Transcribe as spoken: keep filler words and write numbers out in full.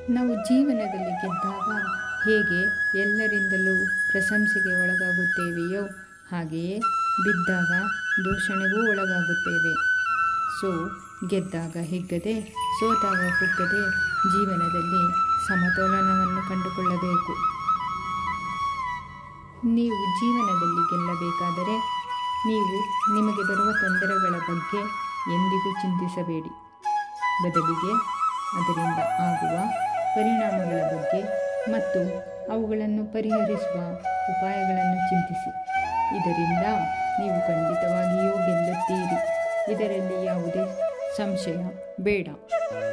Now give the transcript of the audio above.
ನಾವು ಜೀವನದಲ್ಲಿ ಗೆದ್ದಾಗ ಹೇಗೆ ಎಲ್ಲರಿಂದಲೂ ಪ್ರಶಂಸೆಗೆ ಒಳಗಾಗುತ್ತೇವೆಯೋ ಹಾಗೆಯೇ ಬಿದ್ದಾಗ ದೂಷಣೆಗೂ ಒಳಗಾಗುತ್ತೇವೆ. ಸೊ ಗೆದ್ದಾಗ ಹಿಗ್ಗದೆ ಸೋತಾಗ ಕುಗ್ಗದೆ ಜೀವನದಲ್ಲಿ ಸಮತೋಲನವನ್ನು ಕಂಡುಕೊಳ್ಳಬೇಕು. ನೀವು ಜೀವನದಲ್ಲಿ ಗೆಲ್ಲಬೇಕಾದರೆ ನೀವು ನಿಮಗೆ ಬರುವ ತೊಂದರೆಗಳ ಬಗ್ಗೆ ಎಂದಿಗೂ ಚಿಂತಿಸಬೇಡಿ. ಬದಲಿಗೆ ಅದರಿಂದ ಆಗುವ ಪರಿಣಾಮಗಳ ಬಗ್ಗೆ ಮತ್ತು ಅವುಗಳನ್ನು ಪರಿಹರಿಸುವ ಉಪಾಯಗಳನ್ನು ಚಿಂತಿಸಿ. ಇದರಿಂದ ನೀವು ಖಂಡಿತವಾಗಿಯೂ ಗೆಲ್ಲುತ್ತೀರಿ. ಇದರಲ್ಲಿ ಯಾವುದೇ ಸಂಶಯ ಬೇಡ.